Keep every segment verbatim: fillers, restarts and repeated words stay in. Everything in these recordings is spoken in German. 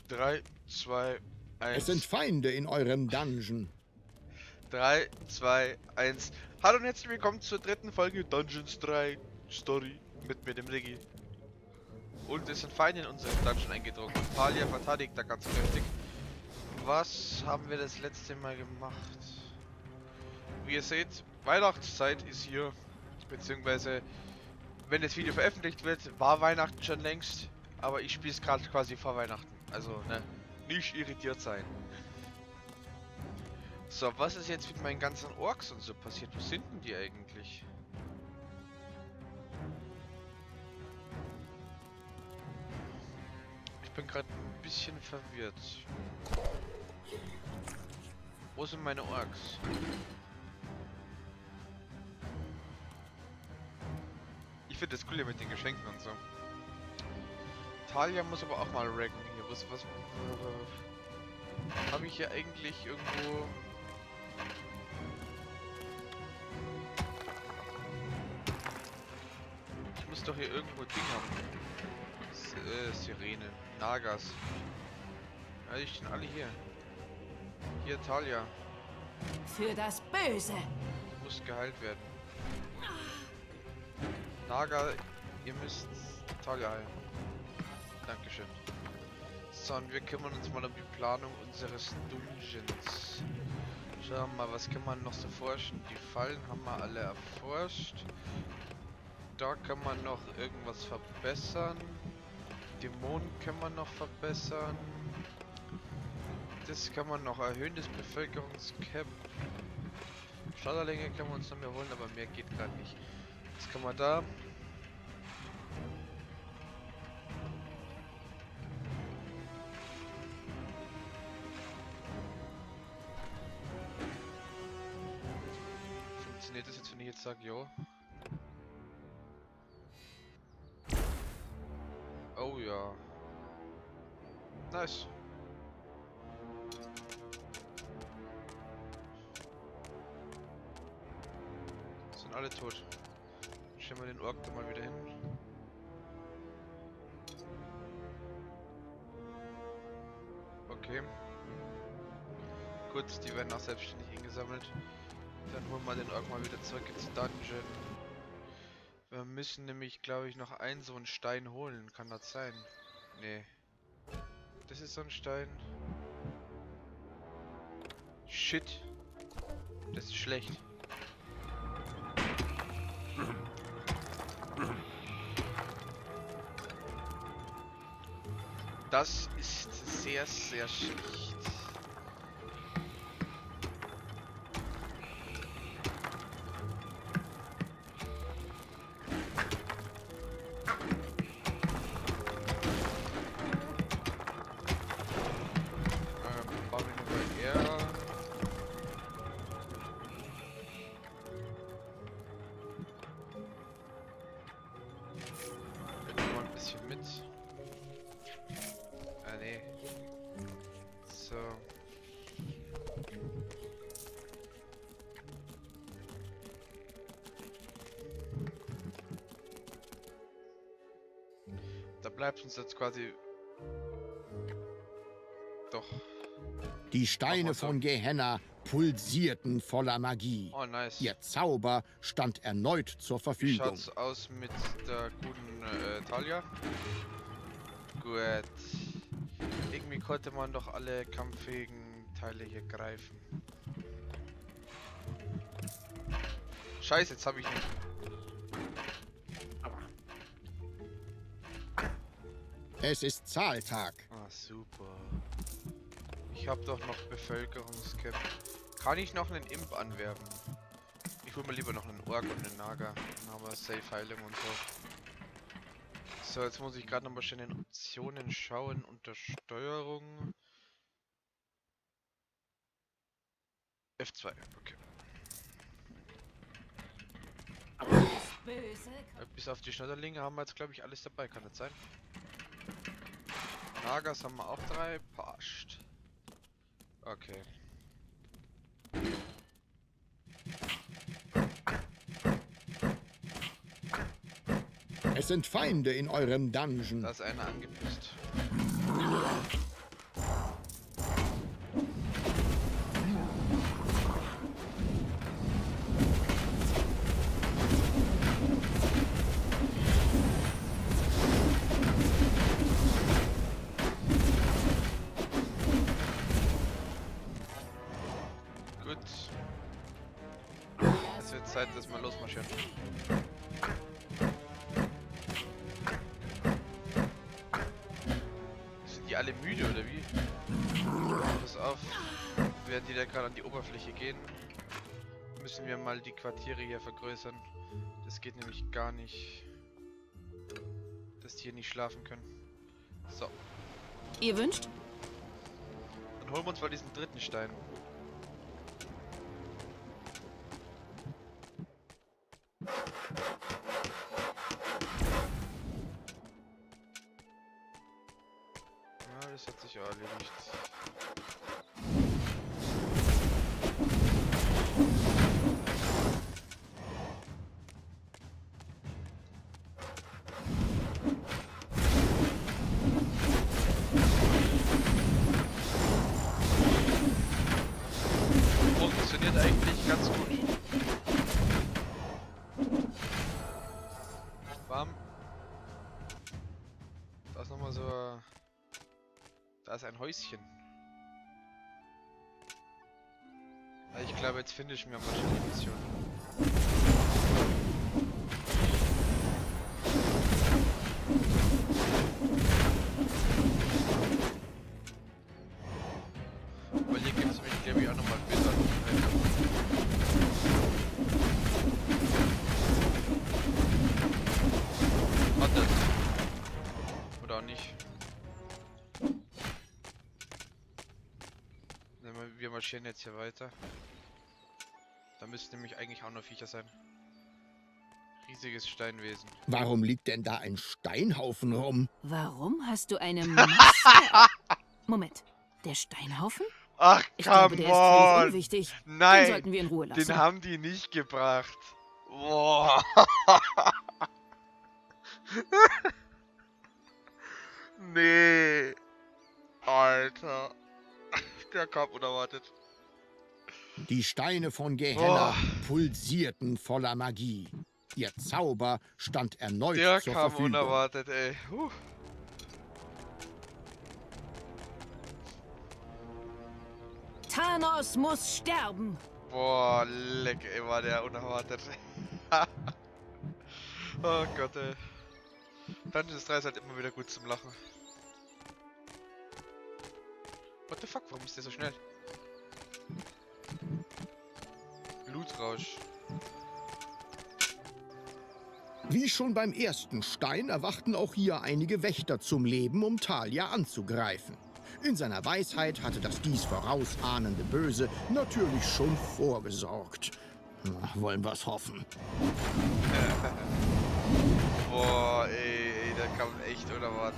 drei, zwei, eins. Es sind Feinde in eurem Dungeon. drei, zwei, eins. Hallo und herzlich willkommen zur dritten Folge Dungeons drei Story mit mir, dem Riggi. Und es sind Feinde in unserem Dungeon eingedrungen. Talia verteidigt da ganz kräftig. Was haben wir das letzte Mal gemacht? Wie ihr seht, Weihnachtszeit ist hier. Beziehungsweise, wenn das Video veröffentlicht wird, war Weihnachten schon längst. Aber ich spiele es gerade quasi vor Weihnachten. Also, ne, nicht irritiert sein. So, was ist jetzt mit meinen ganzen Orks und so passiert? Wo sind denn die eigentlich? Ich bin gerade ein bisschen verwirrt. Wo sind meine Orks? Ich finde das cool hier mit den Geschenken und so. Talia muss aber auch mal ranken hier. Was, was, was habe ich hier eigentlich irgendwo? Ich muss doch hier irgendwo Ding haben. S äh, Sirene, Nagas. Ja, die stehen alle hier. Hier Talia. Für das Böse. Die muss geheilt werden. Naga, ihr müsst Talia heilen. Dankeschön. So, und wir kümmern uns mal um die Planung unseres Dungeons. Schauen wir mal, was kann man noch so forschen? Die Fallen haben wir alle erforscht. Da kann man noch irgendwas verbessern. Dämonen kann man noch verbessern. Das kann man noch erhöhen, das Bevölkerungscap. Schauderlinge können wir uns noch mehr holen, aber mehr geht gerade nicht. Was kann man da? Funktioniert das jetzt, wenn ich jetzt sage, jo? Oh ja. Nice. Sind alle tot. Stellen wir den Ork da mal wieder hin. Okay. Gut, die werden auch selbstständig eingesammelt. Dann holen wir den Ork mal wieder zurück ins Dungeon. Wir müssen nämlich, glaube ich, noch einen so einen Stein holen. Kann das sein? Nee. Das ist so ein Stein. Shit. Das ist schlecht. Das ist sehr, sehr schlecht. Da bleibt uns jetzt quasi doch. Die Steine von Gehenna pulsierten voller Magie. Oh, nice. Ihr Zauber stand erneut zur Wie Verfügung. schaut's aus mit der guten äh, Talia? Gut. Irgendwie konnte man doch alle kampffähigen Teile hier greifen. Scheiße, jetzt habe ich nicht. Es ist Zahltag. Ah, super. Ich habe doch noch Bevölkerungscap. Kann ich noch einen Imp anwerben? Ich hole mir lieber noch einen Ork und einen Naga. Dann haben wir Safe Heilung und so. So, jetzt muss ich gerade noch mal schnell in Optionen schauen. Unter Steuerung. F zwei, okay. Böse. Bis auf die Schneiderlinge haben wir jetzt, glaube ich, alles dabei. Kann das sein? Nagas haben wir auch drei. Passt. Okay. Es sind Feinde in eurem Dungeon. Da ist einer angepisst. Zeit, dass wir losmarschieren. Sind die alle müde oder wie? Pass auf, während die da gerade an die Oberfläche gehen, müssen wir mal die Quartiere hier vergrößern. Das geht nämlich gar nicht, dass die hier nicht schlafen können. So. Ihr wünscht? Dann holen wir uns mal diesen dritten Stein. Ja, das hat sich ja erledigt. Funktioniert eigentlich ganz gut. Warm. Da ist nochmal so... Da ist ein Häuschen. Ich glaube, jetzt finde ich mir wahrscheinlich die Mission. Weil hier gibt es mich, glaube ich, auch nochmal besser. Hat das? Oder auch nicht? Wir marschieren jetzt hier weiter. Da müssten nämlich eigentlich auch noch Viecher sein. Riesiges Steinwesen. Warum liegt denn da ein Steinhaufen rum? Warum hast du eine Maske? Moment, der Steinhaufen? Ach, Ich glaube, der ist völlig unwichtig. Nein, Den sollten wir in Ruhe lassen. Den haben die nicht gebracht. Boah. Nee. Alter. Der kam unerwartet. Die Steine von Gehenna Boah. pulsierten voller Magie. Ihr Zauber stand erneut Der zur kam Verfügung. unerwartet, ey. Huh. Thanos muss sterben. Boah, leck, ey, war der unerwartet. Oh Gott, ey. Dungeons drei ist halt immer wieder gut zum Lachen. What the fuck, warum ist der so schnell? Blutrausch. Wie schon beim ersten Stein erwachten auch hier einige Wächter zum Leben, um Thalia anzugreifen. In seiner Weisheit hatte das dies vorausahnende Böse natürlich schon vorgesorgt. Na, wollen wir's hoffen. Boah, ey, ey, der kam echt unerwartet.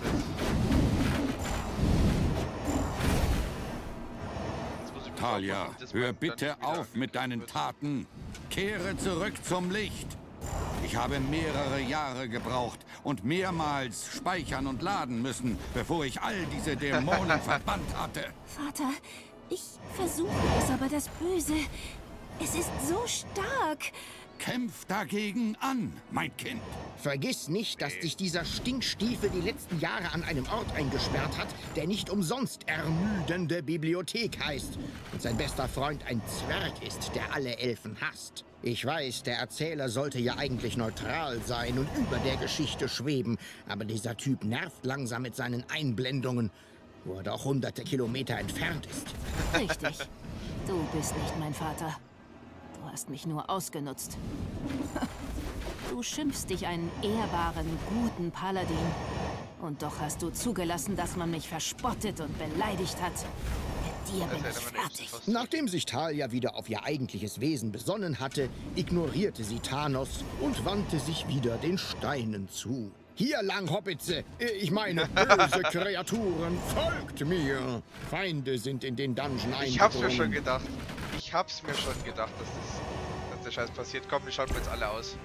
Thalia, hör bitte auf mit deinen Taten. Kehre zurück zum Licht. Ich habe mehrere Jahre gebraucht und mehrmals speichern und laden müssen, bevor ich all diese Dämonen verbannt hatte. Vater, ich versuche es, aber das Böse, es ist so stark. Kämpf dagegen an, mein Kind. Vergiss nicht, dass dich dieser Stinkstiefel die letzten Jahre an einem Ort eingesperrt hat, der nicht umsonst ermüdende Bibliothek heißt und sein bester Freund ein Zwerg ist, der alle Elfen hasst. Ich weiß, der Erzähler sollte ja eigentlich neutral sein und über der Geschichte schweben, aber dieser Typ nervt langsam mit seinen Einblendungen, wo er doch hunderte Kilometer entfernt ist. Richtig. Du bist nicht mein Vater. Du hast mich nur ausgenutzt. Du schimpfst dich einen ehrbaren, guten Paladin. Und doch hast du zugelassen, dass man mich verspottet und beleidigt hat. Mit dir bin ich fertig. Nachdem sich Thalia wieder auf ihr eigentliches Wesen besonnen hatte, ignorierte sie Thanos und wandte sich wieder den Steinen zu. Hier lang, Hobbitze! Ich meine, böse Kreaturen, folgt mir! Feinde sind in den Dungeon eingedrungen. Ich hab's mir schon gedacht. Ich hab's mir schon gedacht, dass, das, dass der Scheiß passiert. Komm, wir schauen jetzt alle aus.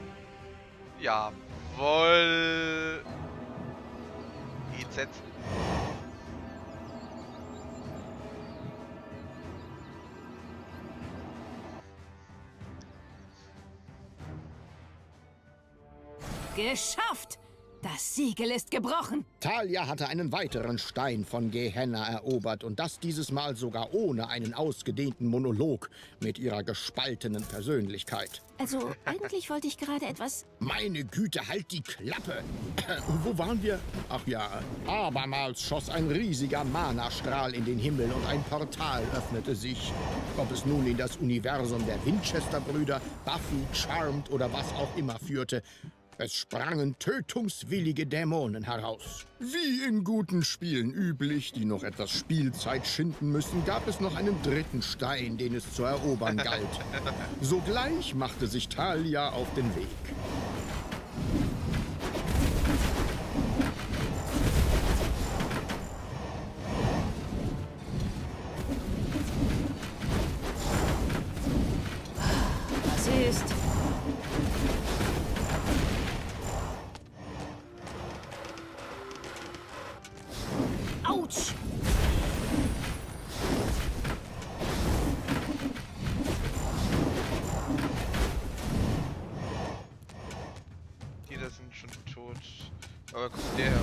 Jawohl. I Z. Geschafft! Das Das Siegel ist gebrochen. Thalia hatte einen weiteren Stein von Gehenna erobert und das dieses Mal sogar ohne einen ausgedehnten Monolog mit ihrer gespaltenen Persönlichkeit. Also, eigentlich wollte ich gerade etwas... Meine Güte, halt die Klappe! Wo waren wir? Ach ja, abermals schoss ein riesiger Mana-Strahl in den Himmel und ein Portal öffnete sich. Ob es nun in das Universum der Winchester-Brüder, Buffy, Charmed oder was auch immer führte, es sprangen tötungswillige Dämonen heraus. Wie in guten Spielen üblich, die noch etwas Spielzeit schinden müssen, gab es noch einen dritten Stein, den es zu erobern galt. Sogleich machte sich Thalia auf den Weg. Was ist? Autsch! Die da sind schon tot. Aber guck der her.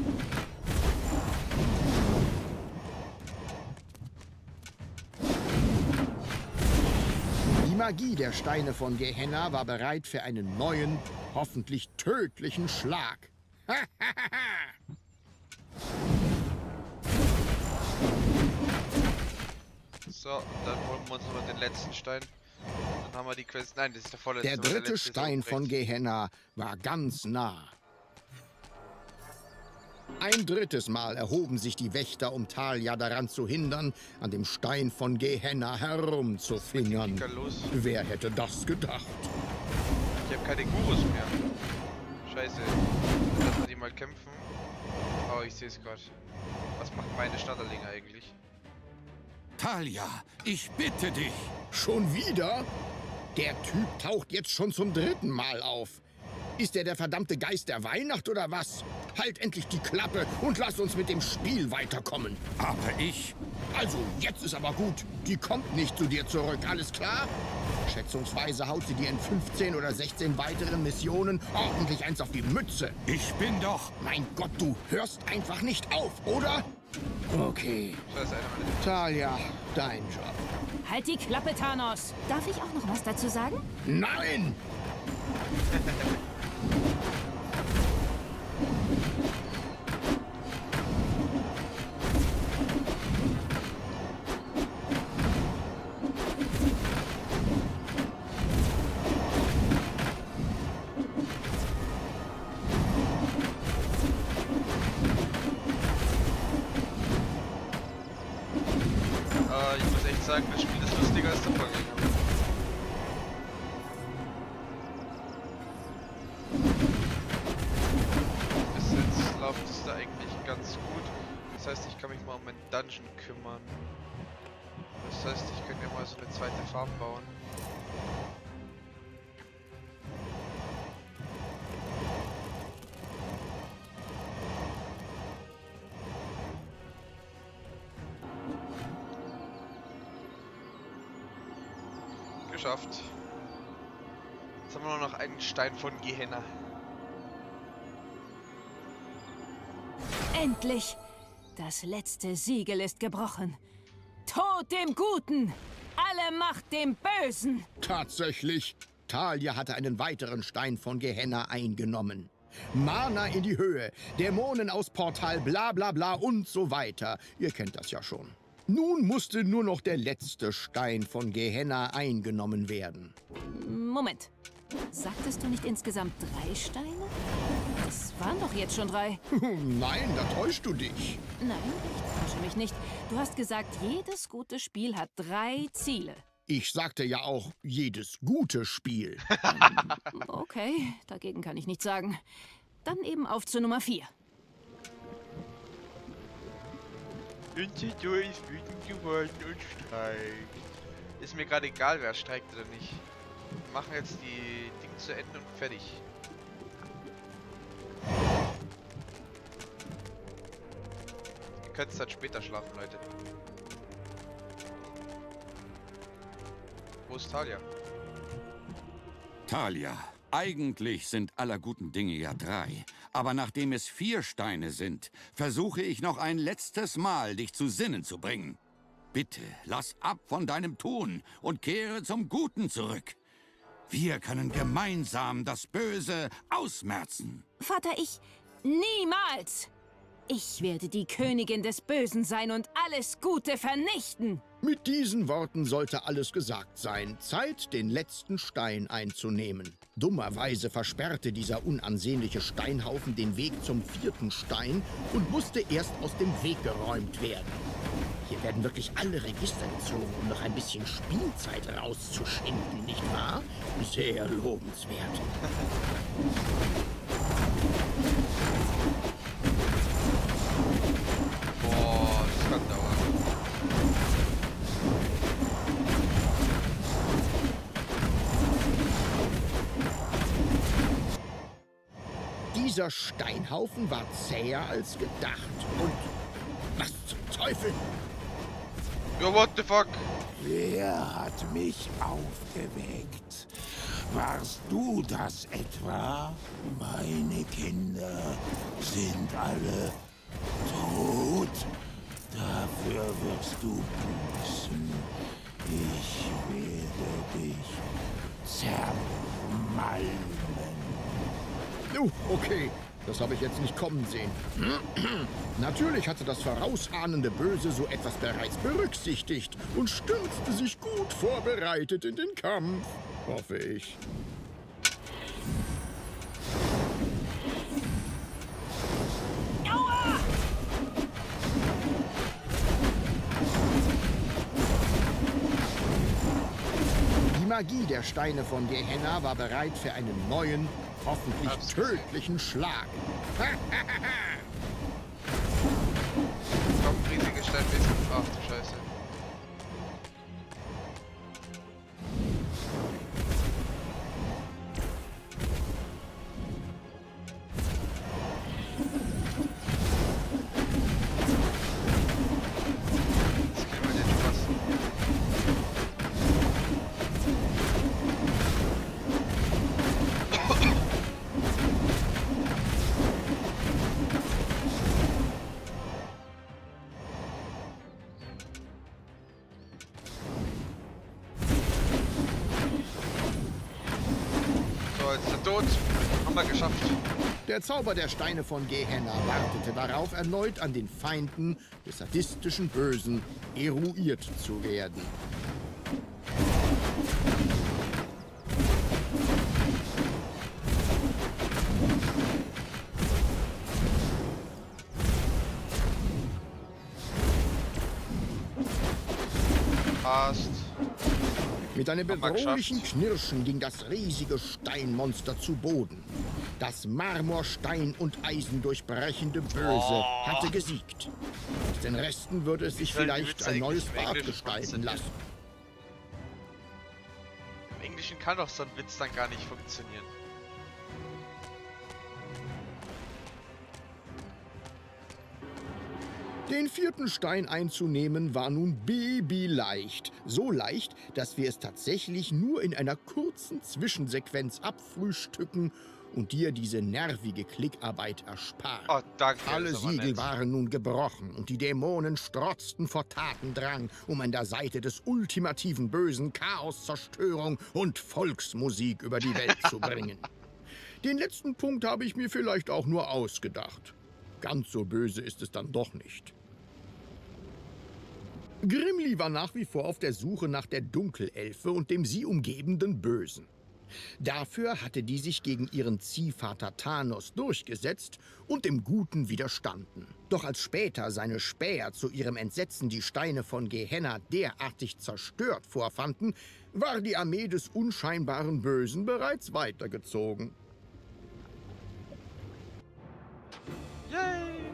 Die Magie der Steine von Gehenna war bereit für einen neuen, hoffentlich tödlichen Schlag. So, dann holen wir uns noch den letzten Stein. Dann haben wir die Quest. Nein, das ist der vorletzte. Der der dritte letzte Stein ist von Gehenna war ganz nah. Ein drittes Mal erhoben sich die Wächter, um Thalia daran zu hindern, an dem Stein von Gehenna herumzufingern. los. Wer hätte das gedacht? Ich habe keine Gurus mehr. Scheiße. Lass mal die mal kämpfen. Oh, ich sehe es gerade. Was machen meine Schnatterlinge eigentlich? Thalia, ich bitte dich. Schon wieder? Der Typ taucht jetzt schon zum dritten Mal auf. Ist er der verdammte Geist der Weihnacht oder was? Halt endlich die Klappe und lass uns mit dem Spiel weiterkommen. Aber ich... Also, jetzt ist aber gut. Die kommt nicht zu dir zurück, alles klar? Schätzungsweise haut sie dir in fünfzehn oder sechzehn weiteren Missionen ordentlich eins auf die Mütze. Ich bin doch... Mein Gott, du hörst einfach nicht auf, oder? Okay. Das ist einer meiner. Thalia, dein Job. Halt die Klappe, Thanos. Darf ich auch noch was dazu sagen? Nein! Äh, ich muss echt sagen, das Spiel ist lustiger als der Vorgänger. Bis jetzt läuft es da eigentlich ganz gut. Das heißt, ich kann mich mal um meinen Dungeon kümmern. Das heißt, ich könnte ja mal so eine zweite Farm bauen. Geschafft. Jetzt haben wir nur noch einen Stein von Gehenna. Endlich! Das letzte Siegel ist gebrochen. Tod dem Guten! Alle Macht dem Bösen! Tatsächlich. Thalia hatte einen weiteren Stein von Gehenna eingenommen. Mana in die Höhe, Dämonen aus Portal, bla bla bla und so weiter. Ihr kennt das ja schon. Nun musste nur noch der letzte Stein von Gehenna eingenommen werden. Moment. Sagtest du nicht insgesamt drei Steine? Das waren doch jetzt schon drei. Nein, da täuschst du dich. Nein, ich täusche mich nicht. Du hast gesagt, jedes gute Spiel hat drei Ziele. Ich sagte ja auch, jedes gute Spiel. Okay, dagegen kann ich nichts sagen. Dann eben auf zu Nummer vier. Unser Tor ist wütend geworden und streikt. Ist mir gerade egal, wer streikt oder nicht. Wir machen jetzt die Dinge zu Ende und fertig. Ihr könnt dann später schlafen, Leute. Wo ist Thalia? Thalia, eigentlich sind aller guten Dinge ja drei. Aber nachdem es vier Steine sind, versuche ich noch ein letztes Mal, dich zu Sinnen zu bringen. Bitte, lass ab von deinem Tun und kehre zum Guten zurück. Wir können gemeinsam das Böse ausmerzen. Vater, ich... Niemals! Ich werde die Königin des Bösen sein und alles Gute vernichten. Mit diesen Worten sollte alles gesagt sein. Zeit, den letzten Stein einzunehmen. Dummerweise versperrte dieser unansehnliche Steinhaufen den Weg zum vierten Stein und musste erst aus dem Weg geräumt werden. Hier werden wirklich alle Register gezogen, um noch ein bisschen Spielzeit rauszuschinden, nicht wahr? Sehr lobenswert. Boah, das kann dauern. Dieser Steinhaufen war zäher als gedacht. Und was zum Teufel? Ja, what the fuck? Wer hat mich aufgeweckt? Warst du das etwa? Meine Kinder sind alle tot. Dafür wirst du büßen. Ich werde dich zermalmen. Oh, okay. Das habe ich jetzt nicht kommen sehen. Natürlich hatte das vorausahnende Böse so etwas bereits berücksichtigt und stürzte sich gut vorbereitet in den Kampf, hoffe ich. Aua! Die Magie der Steine von Gehenna war bereit für einen neuen, hoffentlich tödlichen Schlag. Kommt riesige Steinwesen. Ach du Scheiße. Jetzt kriegen wir den Spaß. Tot. Haben wir geschafft. Der Zauber der Steine von Gehenna wartete darauf, erneut an den Feinden des sadistischen Bösen eruiert zu werden. Passt. Mit einem bedrohlichen Knirschen ging das riesige Steinmonster zu Boden. Das Marmorstein und Eisen durchbrechende Böse oh. hatte gesiegt. Aus den Resten würde es sich vielleicht ein neues Bad gestalten lassen. Im Englischen kann doch so ein Witz dann gar nicht funktionieren. Den vierten Stein einzunehmen war nun babyleicht. So leicht, dass wir es tatsächlich nur in einer kurzen Zwischensequenz abfrühstücken und dir diese nervige Klickarbeit ersparen. Oh, danke. Alle Siegel waren nun gebrochen und die Dämonen strotzten vor Tatendrang, um an der Seite des ultimativen Bösen Chaos, Zerstörung und Volksmusik über die Welt zu bringen. Den letzten Punkt habe ich mir vielleicht auch nur ausgedacht. Ganz so böse ist es dann doch nicht. Grimli war nach wie vor auf der Suche nach der Dunkelelfe und dem sie umgebenden Bösen. Dafür hatte die sich gegen ihren Ziehvater Thanos durchgesetzt und dem Guten widerstanden. Doch als später seine Späher zu ihrem Entsetzen die Steine von Gehenna derartig zerstört vorfanden, war die Armee des unscheinbaren Bösen bereits weitergezogen. Yay!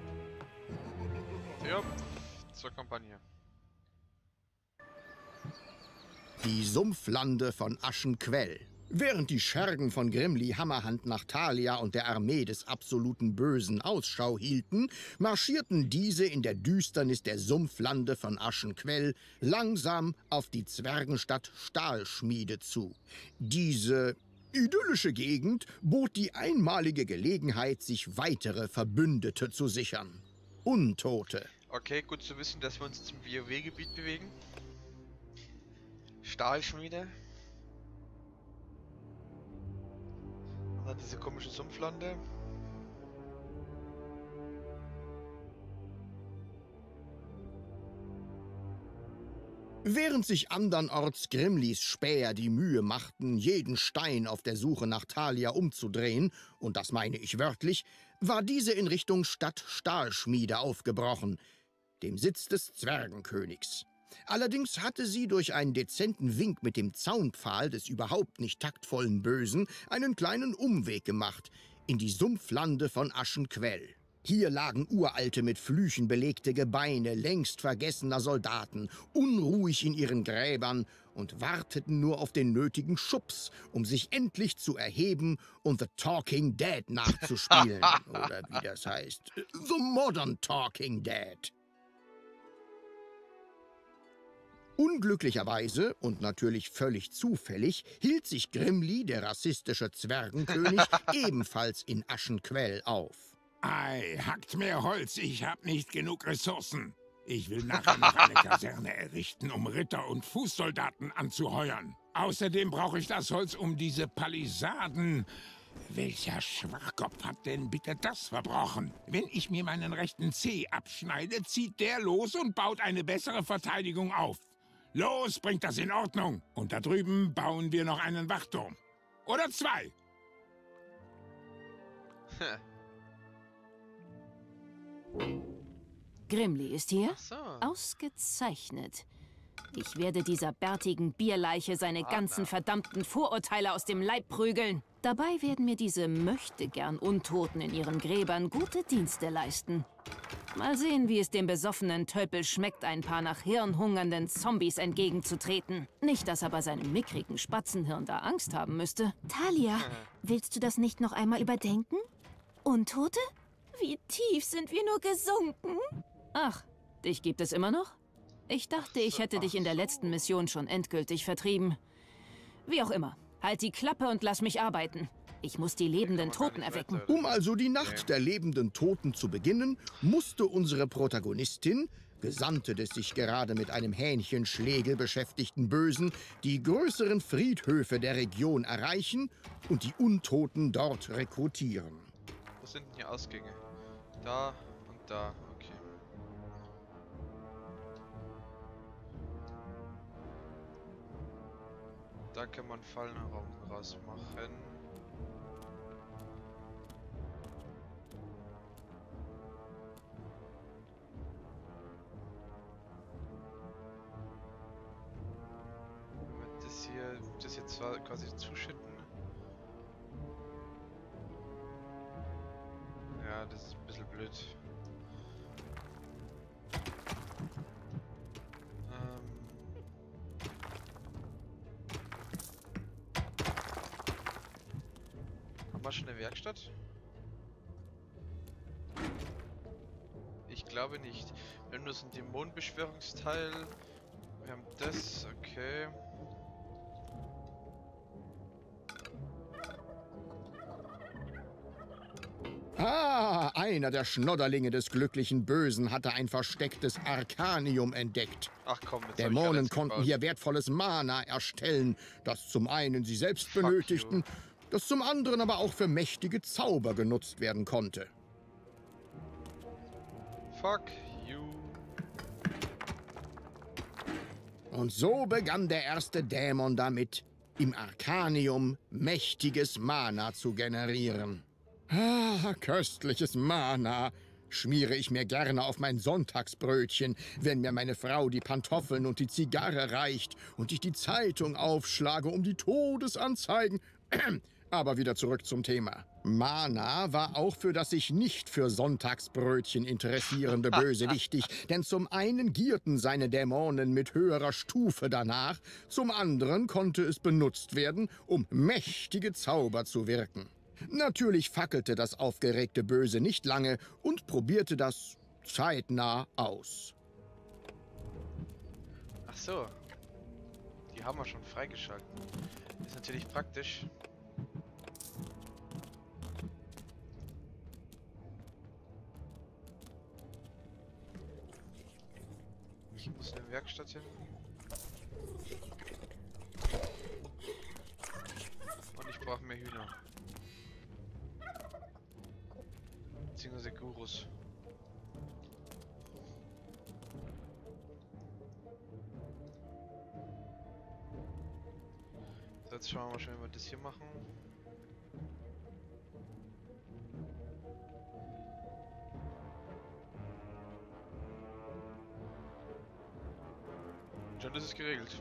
Ja, zur Kampagne. Die Sumpflande von Aschenquell. Während die Schergen von Grimli Hammerhand nach Thalia und der Armee des absoluten Bösen Ausschau hielten, marschierten diese in der Düsternis der Sumpflande von Aschenquell langsam auf die Zwergenstadt Stahlschmiede zu. Diese idyllische Gegend bot die einmalige Gelegenheit, sich weitere Verbündete zu sichern. Untote. Okay, gut zu wissen, dass wir uns zum WoW-Gebiet bewegen. Stahlschmiede. Und dann diese komische Sumpflande. Während sich andernorts Grimlis Späher die Mühe machten, jeden Stein auf der Suche nach Thalia umzudrehen, und das meine ich wörtlich, war diese in Richtung Stadt Stahlschmiede aufgebrochen, dem Sitz des Zwergenkönigs. Allerdings hatte sie durch einen dezenten Wink mit dem Zaunpfahl des überhaupt nicht taktvollen Bösen einen kleinen Umweg gemacht, in die Sumpflande von Aschenquell. Hier lagen uralte, mit Flüchen belegte Gebeine längst vergessener Soldaten, unruhig in ihren Gräbern und warteten nur auf den nötigen Schubs, um sich endlich zu erheben und The Talking Dead nachzuspielen. Oder wie das heißt. The Modern Talking Dead. Unglücklicherweise und natürlich völlig zufällig hielt sich Grimli, der rassistische Zwergenkönig, ebenfalls in Aschenquell auf. Ei, hackt mehr Holz, ich hab nicht genug Ressourcen. Ich will nachher noch eine Kaserne errichten, um Ritter und Fußsoldaten anzuheuern. Außerdem brauche ich das Holz, um diese Palisaden... Welcher Schwachkopf hat denn bitte das verbrochen? Wenn ich mir meinen rechten Zeh abschneide, zieht der los und baut eine bessere Verteidigung auf. Los, bringt das in Ordnung. Und da drüben bauen wir noch einen Wachturm. Oder zwei. Grimli ist hier? Ach so. Ausgezeichnet. Ich werde dieser bärtigen Bierleiche seine ganzen verdammten Vorurteile aus dem Leib prügeln. Dabei werden mir diese Möchtegern-Untoten in ihren Gräbern gute Dienste leisten. Mal sehen, wie es dem besoffenen Tölpel schmeckt, ein paar nach Hirn hungernden Zombies entgegenzutreten. Nicht, dass aber seinem mickrigen Spatzenhirn da Angst haben müsste. Thalia, willst du das nicht noch einmal überdenken? Untote? Wie tief sind wir nur gesunken? Ach, dich gibt es immer noch? Ich dachte, ich hätte dich in der letzten Mission schon endgültig vertrieben. Wie auch immer. Halt die Klappe und lass mich arbeiten. Ich muss die lebenden Toten erwecken. Um also die Nacht der lebenden Toten zu beginnen, musste unsere Protagonistin, Gesandte des sich gerade mit einem Hähnchenschlegel beschäftigten Bösen, die größeren Friedhöfe der Region erreichen und die Untoten dort rekrutieren. Wo sind denn hier Ausgänge? Da und da, okay. Da kann man Fallenraum rausmachen. Moment, das hier, das jetzt zwar quasi zuschütten. Ja, das ist ein bisschen blöd. Haben wir schon eine Werkstatt? Ich glaube nicht. Wir haben nur so ein Dämonenbeschwörungsteil. Wir haben das, okay. Ah, einer der Schnodderlinge des glücklichen Bösen hatte ein verstecktes Arkanium entdeckt. Ach komm, jetzt Dämonen konnten hier wertvolles Mana erstellen, das zum einen sie selbst Fuck benötigten, you. das zum anderen aber auch für mächtige Zauber genutzt werden konnte. Fuck you. Und so begann der erste Dämon damit, im Arkanium mächtiges Mana zu generieren. Ah, köstliches Mana schmiere ich mir gerne auf mein Sonntagsbrötchen, wenn mir meine Frau die Pantoffeln und die Zigarre reicht und ich die Zeitung aufschlage, um die Todesanzeigen... Aber wieder zurück zum Thema. Mana war auch für das sich nicht für Sonntagsbrötchen interessierende Böse wichtig, denn zum einen gierten seine Dämonen mit höherer Stufe danach, zum anderen konnte es benutzt werden, um mächtige Zauber zu wirken. Natürlich fackelte das aufgeregte Böse nicht lange und probierte das zeitnah aus. Ach so. Die haben wir schon freigeschalten. Ist natürlich praktisch. Ich muss in eine Werkstatt hin. Und ich brauche mehr Hühner. Beziehungsweise Gurus. So, jetzt schauen wir mal, wie wir das hier machen. Schon ist es geregelt.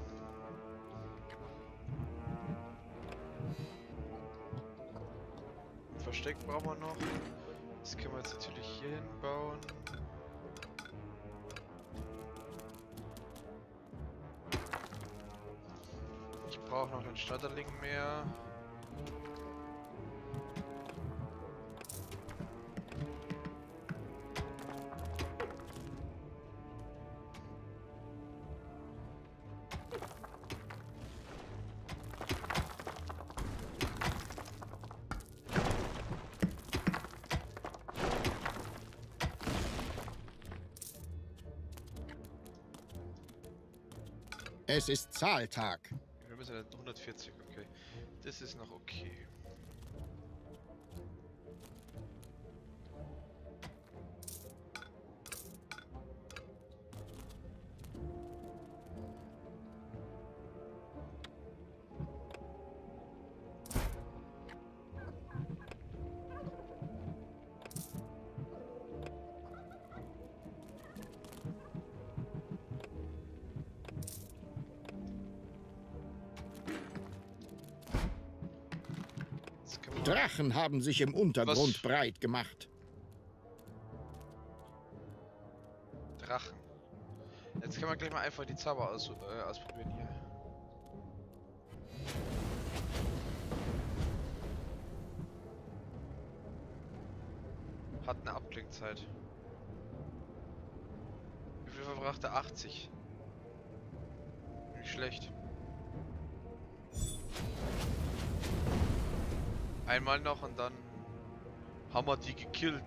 Ein Versteck brauchen wir noch. Das können wir jetzt natürlich hier hinbauen. Ich brauche noch einen Schmetterling mehr. Es ist Zahltag. Wir müssen hundertvierzig, okay. Das ist noch okay. Drachen haben sich im Untergrund Was? breit gemacht. Drachen. Jetzt können wir gleich mal einfach die Zauber aus, äh, ausprobieren hier. Hat eine Abklingzeit. Wie viel verbracht er? achtzig. Nicht schlecht. Einmal noch und dann haben wir die gekillt.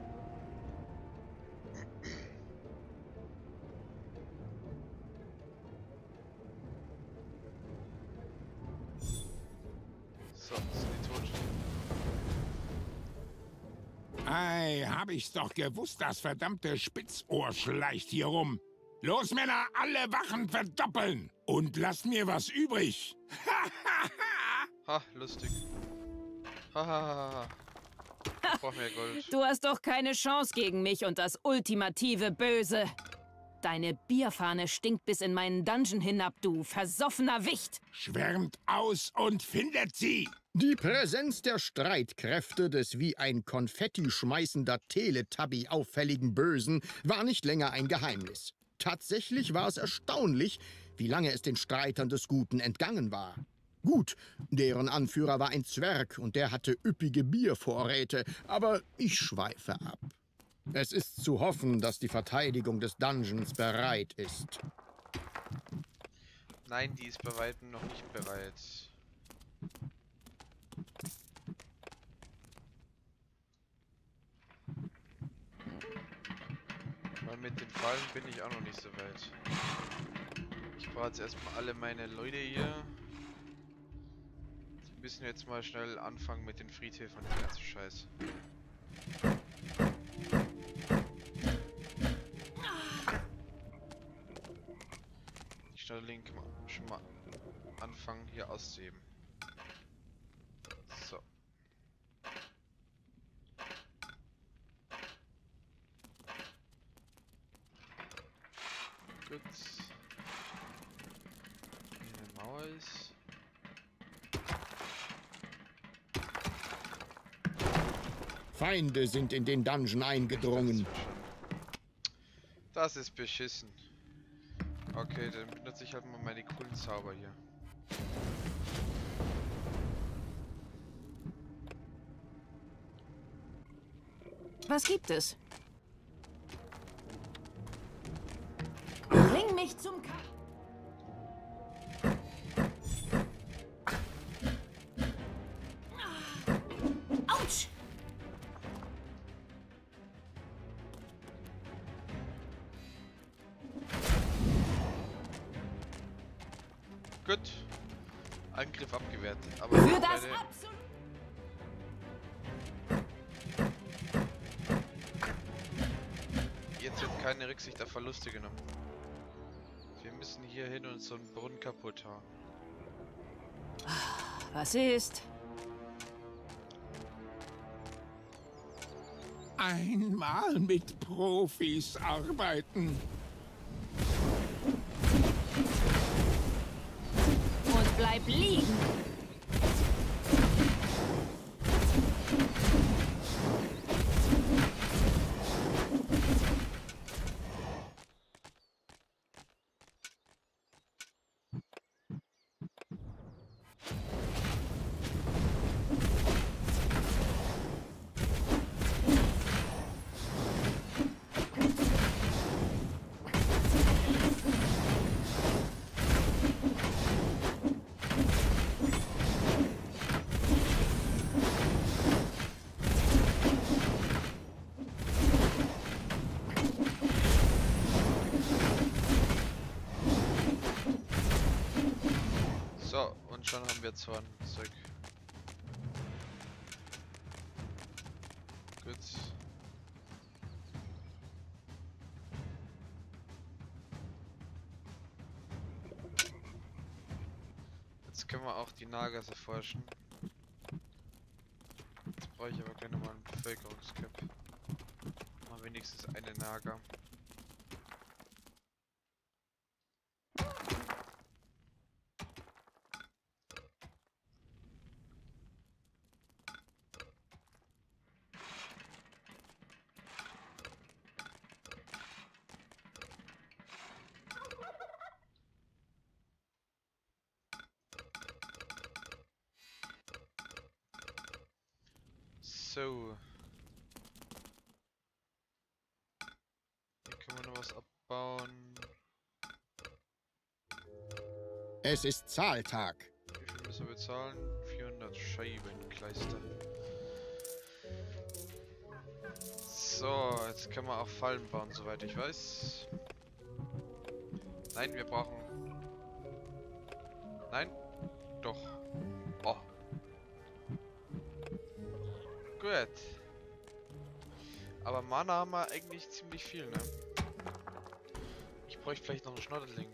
So, sind die tot. Ei, hab ich's doch gewusst, das verdammte Spitzohr schleicht hier rum. Los, Männer, alle Wachen verdoppeln und lasst mir was übrig. Ha, lustig. Hahaha. Ich brauch mehr Gold. Du hast doch keine Chance gegen mich und das ultimative Böse. Deine Bierfahne stinkt bis in meinen Dungeon hinab, du versoffener Wicht. Schwärmt aus und findet sie. Die Präsenz der Streitkräfte des wie ein Konfetti schmeißender Teletubby auffälligen Bösen war nicht länger ein Geheimnis. Tatsächlich war es erstaunlich, wie lange es den Streitern des Guten entgangen war. Gut, deren Anführer war ein Zwerg und der hatte üppige Biervorräte, aber ich schweife ab. Es ist zu hoffen, dass die Verteidigung des Dungeons bereit ist. Nein, die ist bei weitem noch nicht bereit. Weil mit den Fallen bin ich auch noch nicht so weit. Ich brauche jetzt erstmal alle meine Leute hier. Wir müssen jetzt mal schnell anfangen mit den Friedhöfen und dem ganzen Scheiß. Die Schmetterlinge kann man schon mal anfangen hier auszuheben. So. Gut. Hier eine Mauer ist. Feinde sind in den Dungeon eingedrungen. Das ist beschissen. Okay, dann benutze ich halt mal meine coolen Zauber hier. Was gibt es? Bring mich zum Kampf. Autsch! Gut. Angriff abgewehrt. Aber Für das keine... absolut. Jetzt wird keine Rücksicht auf Verluste genommen. Wir müssen hier hin und so einen Brunnen kaputt hauen. Was ist? Einmal mit Profis arbeiten. Und bleib liegen. So, und schon haben wir Zornzeug. Gut. Jetzt können wir auch die Nagas erforschen. Jetzt brauche ich aber gerne mal einen Bevölkerungscap. Mal wenigstens eine Naga. So. Hier können wir noch was abbauen. Es ist Zahltag. Wie viel müssen wir bezahlen? vierhundert Scheibenkleister. So, jetzt können wir auch Fallen bauen, soweit ich weiß. Nein, wir brauchen... Nein? Doch. Oh. Gut. Aber Mana haben wir eigentlich ziemlich viel, ne? Ich bräuchte vielleicht noch einen Schnodderling.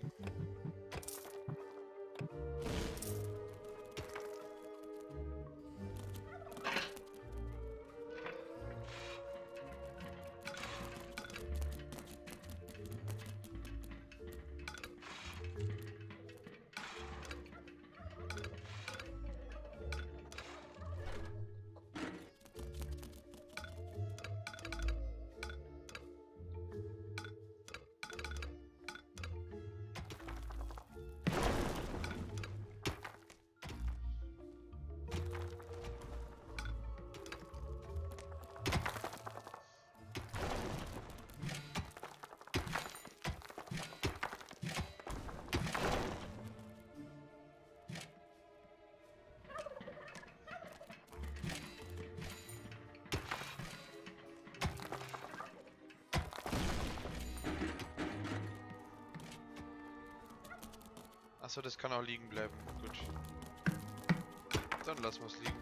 Achso, das kann auch liegen bleiben. Gut. Dann lassen wir es liegen.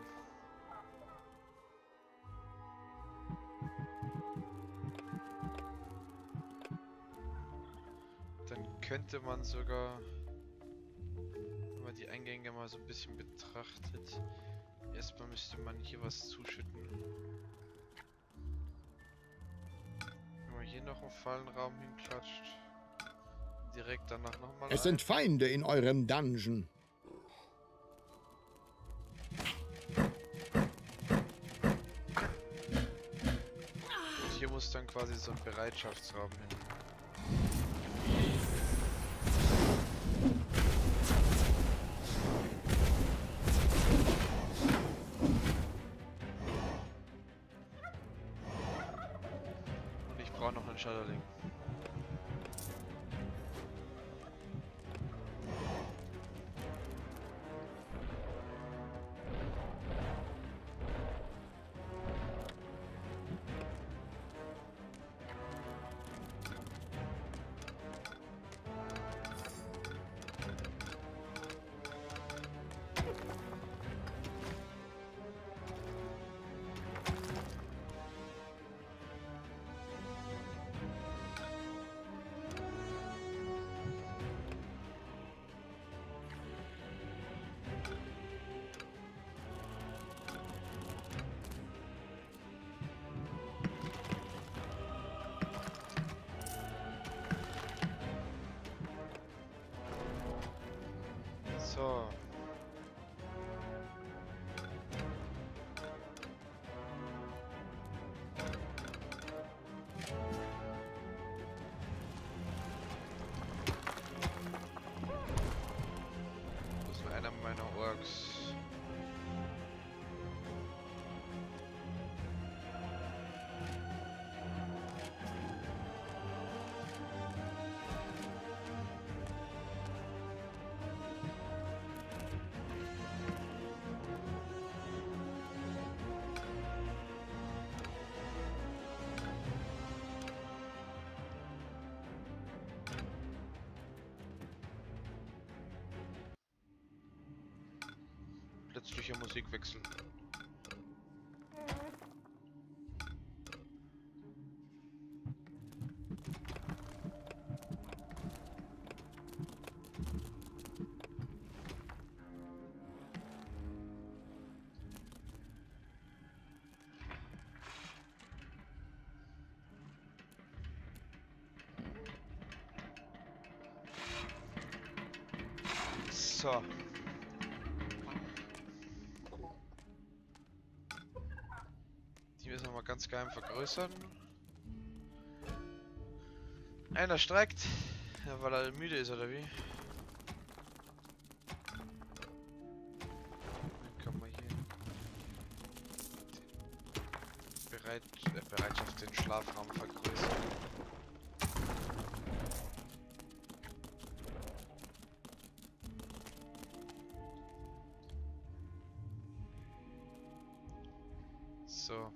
Dann könnte man sogar, wenn man die Eingänge mal so ein bisschen betrachtet, erstmal müsste man hier was zuschütten. Wenn man hier noch einen Fallenraum hinklatscht. Direkt danach nochmal. Es sind Feinde in eurem Dungeon. Und hier muss dann quasi so ein Bereitschaftsraum hin. Und ich brauche noch einen Shadowling. plötzliche Musik wechseln. So. Die müssen wir mal ganz geheim vergrößern. Einer streikt, ja, weil er müde ist, oder wie? Dann kann man hier die Bereit äh, Bereitschaft, den Schlafraum vergrößern. So.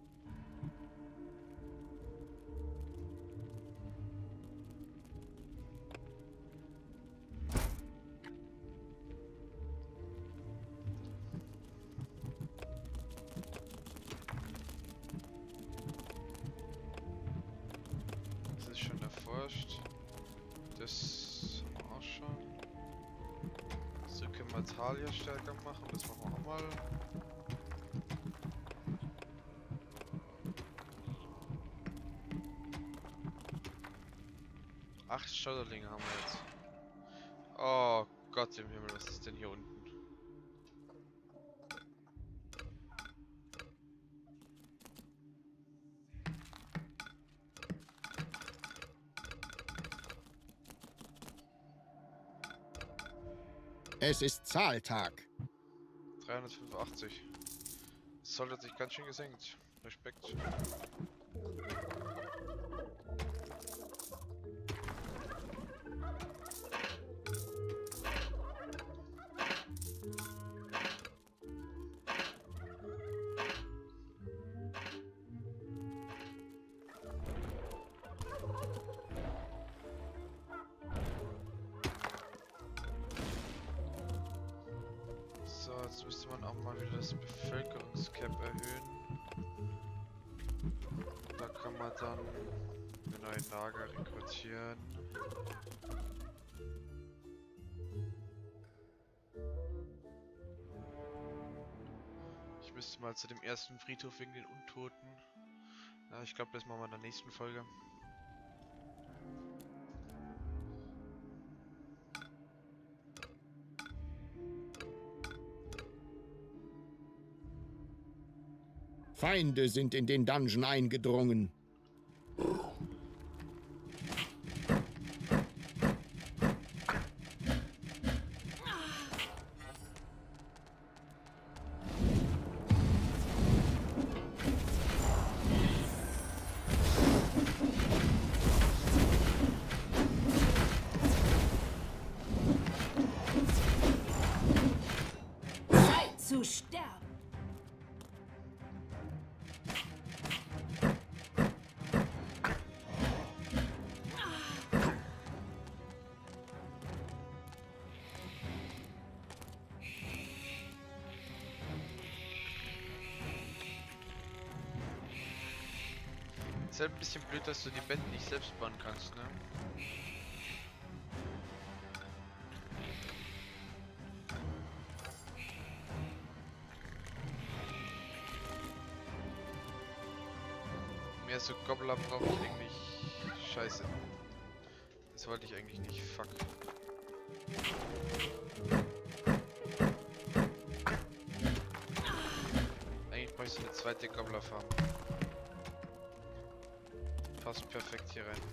Das ist schon erforscht. Das haben wir auch schon. So können wir Talia stärker machen. Das machen wir auch mal. Acht Schotterlinge haben wir jetzt. Oh Gott im Himmel, was ist denn hier unten? Es ist Zahltag. dreihundertfünfundachtzig. Das Soll hat sich ganz schön gesenkt. Respekt. So, jetzt müsste man auch mal wieder das Bevölkerungscap erhöhen. Da kann man dann eine neue Lager rekrutieren. Ich müsste mal zu dem ersten Friedhof wegen den Untoten. Ja, ich glaube, das machen wir in der nächsten Folge. Feinde sind in den Dungeon eingedrungen. Zeit zu sterben! Ist halt ein bisschen blöd, dass du die Betten nicht selbst bauen kannst, ne? Mehr so Gobbler brauche ich eigentlich. Scheiße. Das wollte ich eigentlich nicht. Fuck. Eigentlich brauche ich so eine zweite Gobbler-Farm. Passt perfekt hier rein.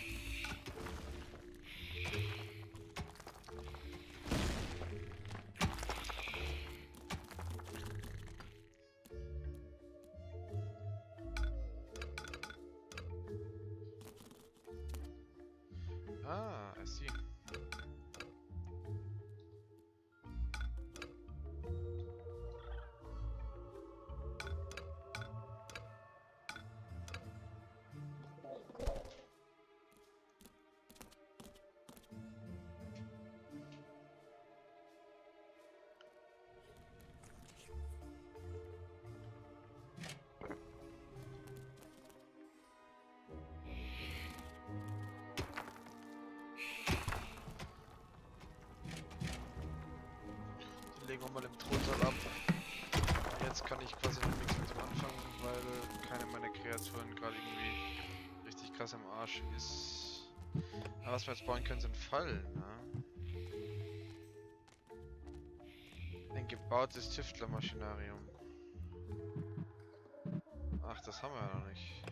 Ah, I see. irgendwann mal im Thronsaal ab. Jetzt kann ich quasi noch nichts mit dem anfangen, weil keine meiner Kreaturen gerade irgendwie richtig krass am Arsch ist. Aber was wir jetzt bauen können, sind Fallen, ne? Ein gebautes Tüftlermaschinarium. Ach, das haben wir ja noch nicht.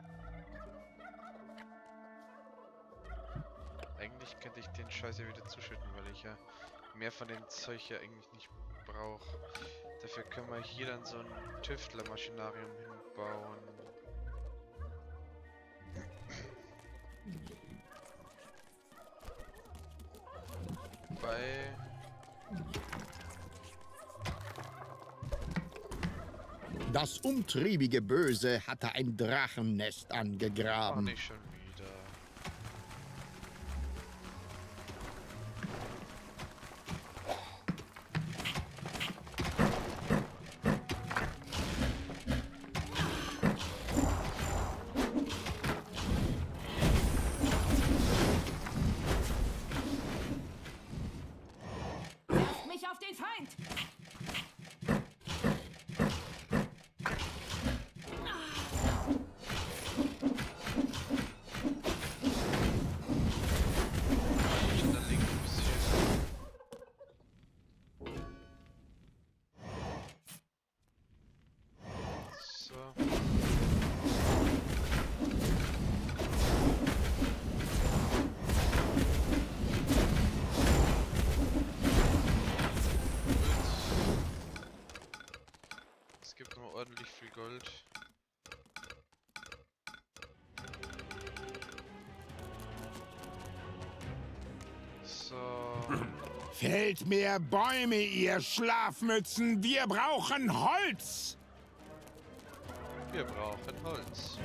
Eigentlich könnte ich den Scheiß ja wieder zuschütten, weil ich ja mehr von dem Zeug ja eigentlich nicht brauche. Dafür können wir hier dann so ein Tüftlermaschinarium hinbauen. Bei Das umtriebige Böse hatte ein Drachennest Ach, angegraben. nicht schon wieder. Werft mich auf den Feind! Da liegt ein bisschen. So. Es gibt noch ordentlich viel Gold. So. Fällt mehr Bäume, ihr Schlafmützen. Wir brauchen Holz. Wir brauchen Holz.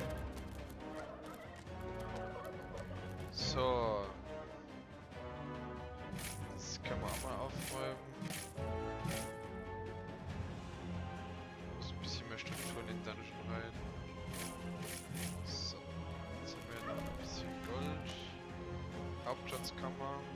So. Das können wir auch mal aufräumen. Muss ein bisschen mehr Struktur in den Dungeon rein. So. Jetzt haben wir noch ein bisschen Gold. Hauptschatzkammer.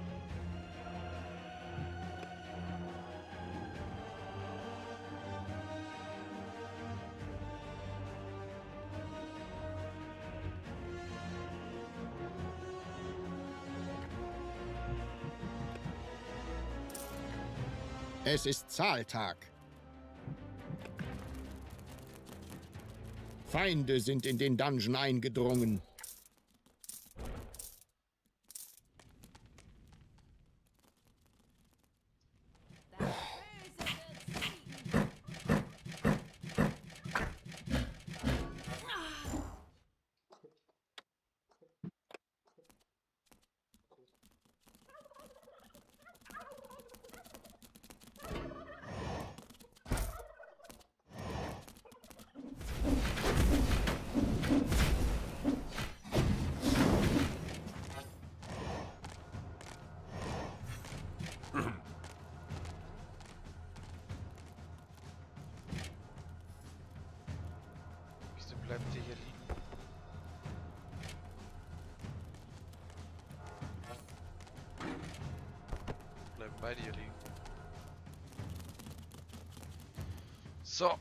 Es ist Zahltag. Feinde sind in den Dungeon eingedrungen. Wieso bleibt ihr hier liegen? Bleiben beide hier liegen. So.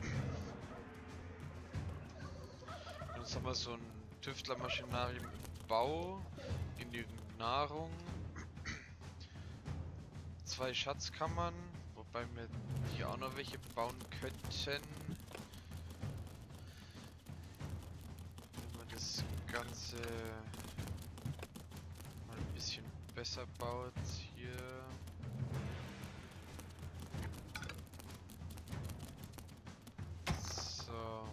Jetzt haben wir so ein Tüftlermaschinarium im Bau, genügend Nahrung, zwei Schatzkammern, wobei wir hier auch noch welche bauen könnten. Wenn man das Ganze mal ein bisschen besser baut hier. So.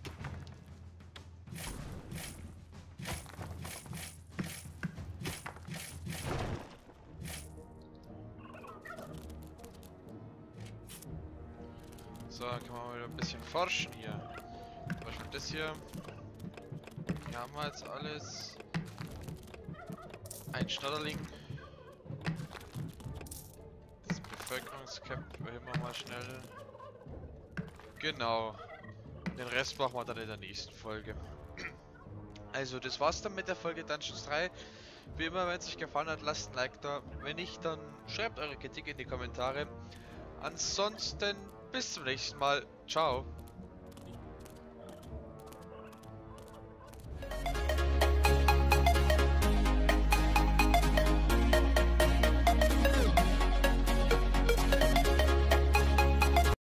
So, kann man mal wieder ein bisschen forschen hier. Zum Beispiel das hier. Hier haben wir jetzt alles. Ein Schnatterling. Das Bevölkerungscap erhöhen wir mal schnell. Genau. Den Rest machen wir dann in der nächsten Folge. Also, das war's dann mit der Folge Dungeons drei. Wie immer, wenn es euch gefallen hat, lasst ein Like da. Wenn nicht, dann schreibt eure Kritik in die Kommentare. Ansonsten bis zum nächsten Mal. Ciao.